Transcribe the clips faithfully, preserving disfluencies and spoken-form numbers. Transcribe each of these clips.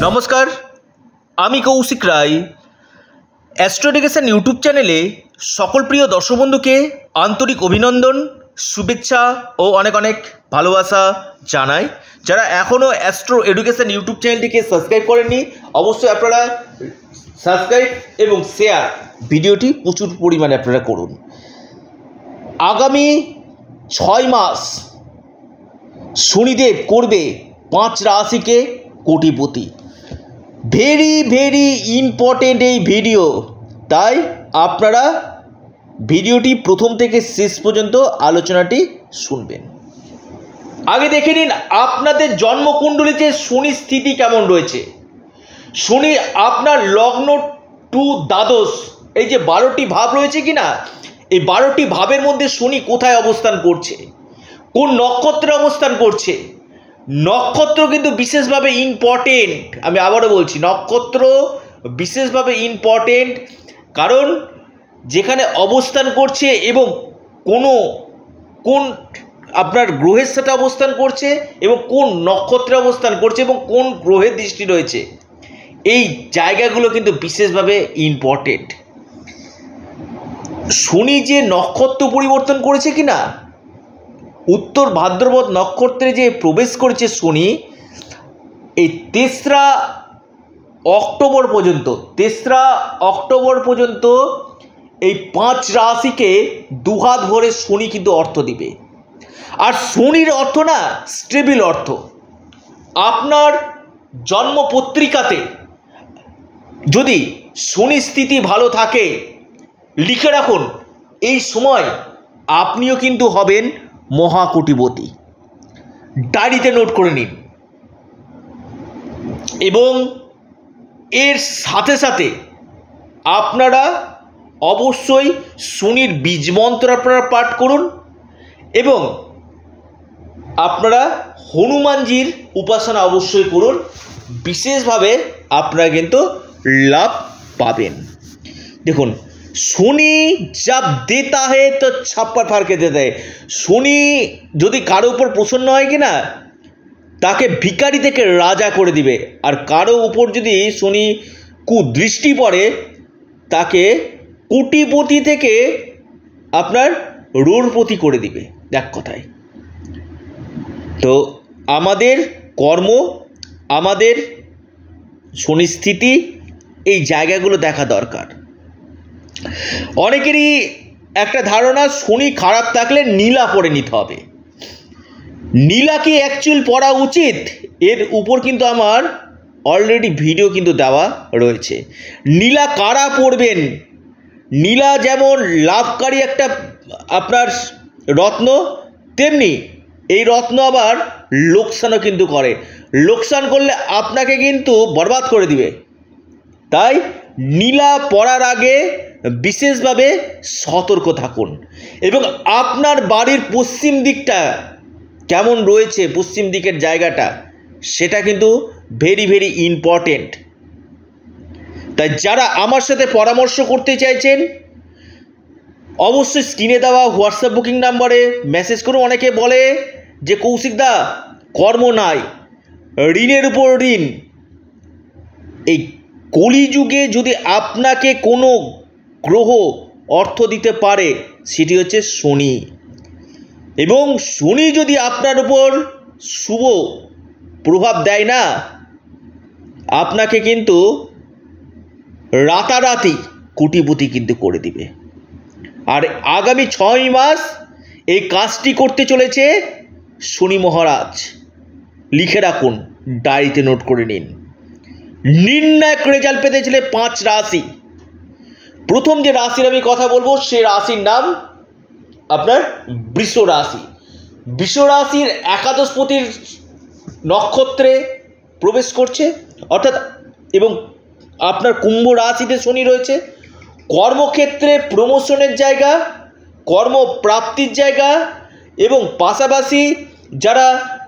নমস্কার, আমি Koushik Roy. Astro education YouTube চ্যানেলে সকল প্রিয় দর্শক বন্ধুকে আন্তরিক অভিনন্দন, শুভেচ্ছা ও অনেক অনেক ভালোবাসা জানাই। যারা এখনও অ্যাস্ট্রো এডুকেশন ইউটিউব চ্যানেলটিকে সাবস্ক্রাইব করেননি, অবশ্যই আপনারা সাবস্ক্রাইব এবং শেয়ার ভিডিওটি প্রচুর পরিমাণে আপনারা করুন। আগামী ছয় মাস শনিদেব করবে পাঁচ রাশিকে কোটিপতি। ভেরি ভেরি ইম্পর্টেন্ট এই ভিডিও, তাই আপনারা ভিডিওটি প্রথম থেকে শেষ পর্যন্ত আলোচনাটি শুনবেন। আগে দেখে নিন আপনাদের জন্মকুণ্ডলিতে শনি স্থিতি কেমন রয়েছে। শনি আপনার লগ্ন টু দ্বাদশ, এই যে বারোটি ভাব রয়েছে কি না, এই বারোটি ভাবের মধ্যে শনি কোথায় অবস্থান করছে, কোন নক্ষত্রে অবস্থান করছে। নক্ষত্র কিন্তু বিশেষভাবে ইম্পর্টেন্ট। আমি আবারও বলছি, নক্ষত্র বিশেষভাবে ইম্পর্টেন্ট, কারণ যেখানে অবস্থান করছে এবং কোনো কোন আপনার গ্রহের সাথে অবস্থান করছে এবং কোন নক্ষত্রে অবস্থান করছে এবং কোন গ্রহের দৃষ্টি রয়েছে, এই জায়গাগুলো কিন্তু বিশেষভাবে ইম্পর্টেন্ট। শনি যে নক্ষত্র পরিবর্তন করেছে কি না, উত্তর ভাদ্রপদ নক্ষত্রে যে প্রবেশ করেছে শনি, এই তেসরা অক্টোবর পর্যন্ত তেসরা অক্টোবর পর্যন্ত এই পাঁচ রাশিকে দুহাত ভরে শনি কিন্তু অর্থ দিবে। আর শনির অর্থ না স্টেবল অর্থ। আপনার জন্ম পত্রিকাতে যদি শনি স্থিতি ভালো থাকে, লিখে রাখুন এই সময় আপনিও কিন্তু হবেন মহাকোটিপতি। ডায়েরিতে নোট করে নিন। এবং এর সাথে সাথে আপনারা অবশ্যই শনির বীজ মন্ত্র আপনারা পাঠ করুন এবং আপনারা হনুমানজির উপাসনা অবশ্যই করুন। বিশেষভাবে আপনারা কিন্তু লাভ পাবেন। দেখুন, শনি जब देता है तो छप्पर फाड़ के देता है। শনি যদি কারো উপর প্রসন্ন হয় কি না, তাকে ভিখারি থেকে রাজা করে দিবে। আর কারো উপর যদি শনি কুদৃষ্টি পড়ে, তাকে কোটিপতি থেকে আপনার রোড়পতি করে দিবে, এক কথায়। তো আমাদের কর্ম, আমাদের শনি স্থিতি, এই জায়গাগুলো দেখা দরকার। অনেকেরই একটা ধারণা শনি খারাপ থাকলে নীলা পরে নিতে হবে। নীলা কি অ্যাকচুয়াল পড়া উচিত? এর উপর কিন্তু আমার অলরেডি ভিডিও কিন্তু দেওয়া রয়েছে। নীলা কারা পড়বেন? নীলা যেমন লাভকারী একটা আপনার রত্ন, তেমনি এই রত্ন আবার লোকসানও কিন্তু করে। লোকসান করলে আপনাকে কিন্তু বরবাদ করে দিবে। তাই নীলা পড়ার আগে বিশেষভাবে সতর্ক থাকুন। এবং আপনার বাড়ির পশ্চিম দিকটা কেমন রয়েছে, পশ্চিম দিকের জায়গাটা, সেটা কিন্তু ভেরি ভেরি ইম্পর্টেন্ট। তাই যারা আমার সাথে পরামর্শ করতে চাইছেন, অবশ্যই স্ক্রিনে দেওয়া হোয়াটসঅ্যাপ বুকিং নাম্বারে মেসেজ করুন। অনেকে বলে যে কৌশিকদা কর্ম নাই, ঋণের উপর ঋণ। এই কলিযুগে যদি আপনাকে কোনো গ্রহ অর্থ দিতে পারে, সেটি হচ্ছে শনি। এবং শনি যদি আপনার উপর শুভ প্রভাব দেয় না, আপনাকে কিন্তু রাতারাতি কোটিপতি কিন্তু করে দিবে। আর আগামী ছয় মাস এই কাজটি করতে চলেছে শনি মহারাজ। লিখে রাখুন, ডায়েরিতে নোট করে নিন। নির্ণায়ক রেজাল্ট পেতে চলে পাঁচ রাশি। প্রথম যে রাশির আমি কথা বলবো, সে রাশির নাম আপনার বৃষ রাশি। বৃষ রাশির একাদশপতির নক্ষত্রে প্রবেশ করছে, অর্থাৎ এবং আপনার কুম্ভ রাশিতে শনি রয়েছে। কর্মক্ষেত্রে প্রমোশনের জায়গা, কর্মপ্রাপ্তির জায়গা, এবং পাশাপাশি যারা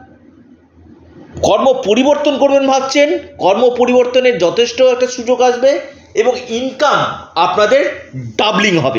কর্ম পরিবর্তন করবেন ভাবছেন, কর্ম পরিবর্তনের যথেষ্ট একটা সুযোগ আসবে এবং ইনকাম আপনাদের ডাবলিং হবে।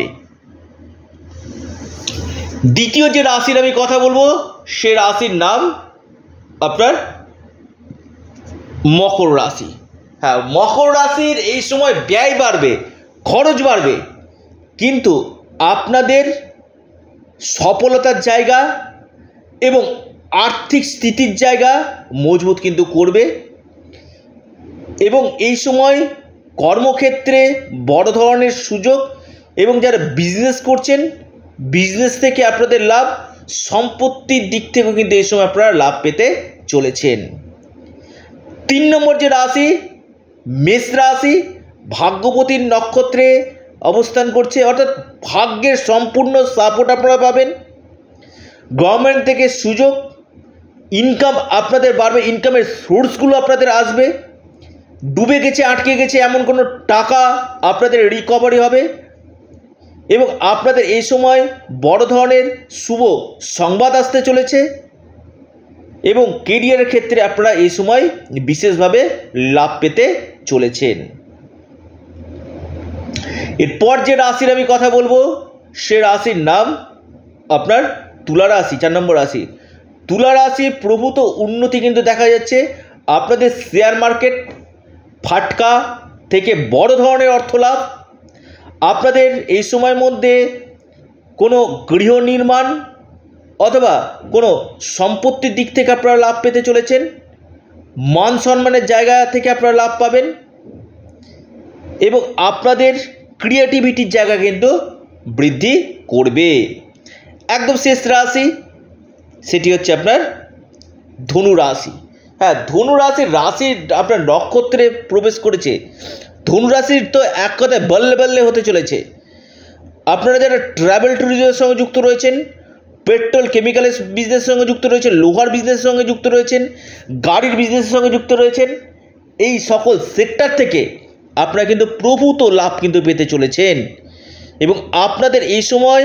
দ্বিতীয় যে রাশির আমি কথা বলবো, সে রাশির নাম আপনার মকর রাশি। হ্যাঁ, মকর রাশির এই সময় ব্যয় বাড়বে, খরচ বাড়বে, কিন্তু আপনাদের সফলতার জায়গা এবং আর্থিক স্থিতির জায়গা মজবুত কিন্তু করবে। এবং এই সময় কর্মক্ষেত্রে বড় ধরনের সুযোগ, এবং যারা বিজনেস করছেন বিজনেস থেকে আপনাদের লাভ, সম্পত্তির দিক থেকেও কিন্তু এই সময় আপনারা লাভ পেতে চলেছেন। তিন নম্বর যে রাশি মেষ রাশি, ভাগ্যপতির নক্ষত্রে অবস্থান করছে, অর্থাৎ ভাগ্যের সম্পূর্ণ সাপোর্ট আপনারা পাবেন। গভর্নমেন্ট থেকে সুযোগ, ইনকাম আপনাদের বাড়বে, ইনকামের সোর্সগুলো আপনাদের আসবে। ডুবে গেছে, আটকে গেছে এমন কোনো টাকা আপনাদের রিকভারি হবে, এবং আপনাদের এই সময় বড় ধরনের শুভ সংবাদ আসতে চলেছে, এবং কেরিয়ারের ক্ষেত্রে আপনারা এই সময় বিশেষভাবে লাভ পেতে চলেছেন। এরপর যে রাশির আমি কথা বলবো সে রাশির নাম আপনার তুলা রাশি, চার নম্বর রাশি। তুলা রাশি প্রভূত উন্নতি কিন্তু দেখা যাচ্ছে। আপনাদের শেয়ার মার্কেট ফাটকা থেকে বড় ধরনের অর্থ লাভ, আপনাদের এই সময়ের মধ্যে কোনো গৃহ নির্মাণ অথবা কোনো সম্পত্তির দিক থেকে আপনারা লাভ পেতে চলেছেন। মান সম্মানের জায়গা থেকে আপনারা লাভ পাবেন, এবং আপনাদের ক্রিয়েটিভিটির জায়গা কিন্তু বৃদ্ধি করবে। একদম শেষ রাশি সেটি হচ্ছে আপনার ধনু রাশি। হ্যাঁ, ধনু রাশির রাশি আপনার নক্ষত্রে প্রবেশ করেছে। ধনু রাশির তো এক কথায় বল্লে বল্লে হতে চলেছে। আপনারা যারা ট্রাভেল ট্যুরিজমের সঙ্গে যুক্ত রয়েছেন, পেট্রোল কেমিক্যালের বিজনেসের সঙ্গে যুক্ত রয়েছেন, লোহার বিজনেসের সঙ্গে যুক্ত রয়েছেন, গাড়ির বিজনেসের সঙ্গে যুক্ত রয়েছেন, এই সকল সেক্টর থেকে আপনারা কিন্তু প্রভূত লাভ কিন্তু পেতে চলেছেন। এবং আপনাদের এই সময়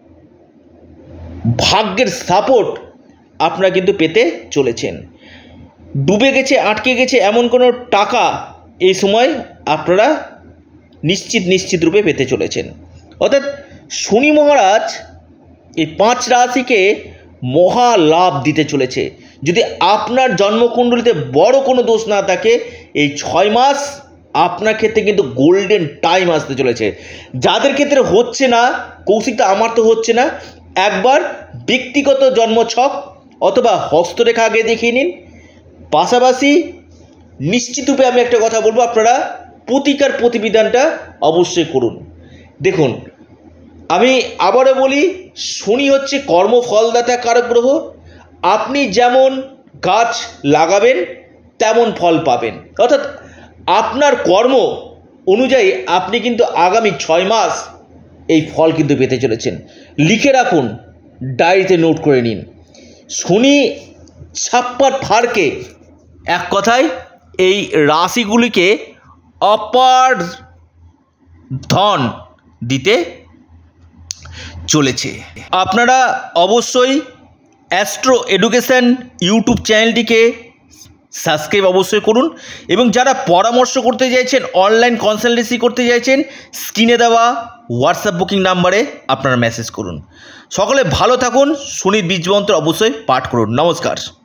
ভাগ্যের সাপোর্ট আপনারা কিন্তু পেতে চলেছেন। ডুবে গেছে, আটকে গেছে এমন কোনো টাকা এই সময় আপনারা নিশ্চিত নিশ্চিত রূপে পেতে চলেছেন। অর্থাৎ শনি মহারাজ এই পাঁচ রাশিকে মহা লাভ দিতে চলেছে। যদি আপনার জন্মকুণ্ডলিতে বড় কোনো দোষ না থাকে, এই ছয় মাস আপনার ক্ষেত্রে কিন্তু গোল্ডেন টাইম আসতে চলেছে। যাদের ক্ষেত্রে হচ্ছে না, কৌশিকটা আমার তো হচ্ছে না, একবার ব্যক্তিগত জন্মছক অথবা হস্তরেখা আগে দেখিয়ে নিন। পাশাপাশি নিশ্চিতরূপে আমি একটা কথা বলবো, আপনারা প্রতিকার প্রতিবিধানটা অবশ্যই করুন। দেখুন, আমি আবারও বলি, শনি হচ্ছে কর্মফলদাতা কারক গ্রহ। আপনি যেমন গাছ লাগাবেন তেমন ফল পাবেন, অর্থাৎ আপনার কর্ম অনুযায়ী আপনি কিন্তু আগামী ছয় মাস এই ফল কিন্তু পেতে চলেছেন। লিখে রাখুন, ডায়েরিতে নোট করে নিন। শনি ছাপ্পার ফাড়কে এক কথায় এই রাশিগুলিকে অপার ধন দিতে চলেছে। আপনারা অবশ্যই অ্যাস্ট্রো এডুকেশন ইউটিউব চ্যানেলটিকে সাবস্ক্রাইব অবশ্যই করুন, এবং যারা পরামর্শ করতে চাইছেন, অনলাইন কনসালটেন্সি করতে চাইছেন, স্ক্রিনে দেওয়া হোয়াটসঅ্যাপ বুকিং নাম্বারে আপনারা মেসেজ করুন। সকলে ভালো থাকুন, শনির বীজমন্ত্র অবশ্যই পাঠ করুন। নমস্কার।